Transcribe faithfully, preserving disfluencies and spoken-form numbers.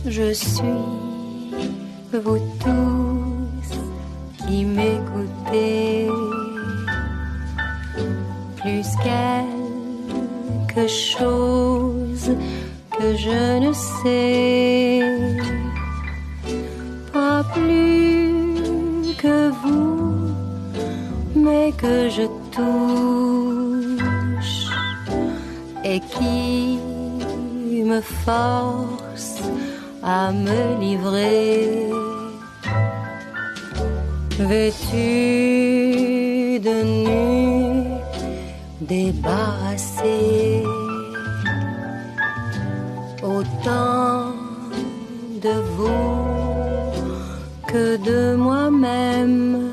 Je suis vous tous qui m'écoutez, plus quelque chose que je ne sais, pas plus que vous, mais que je touche et qui me force à me livrer, vêtue de nuit, débarrassée, autant de vous que de moi-même.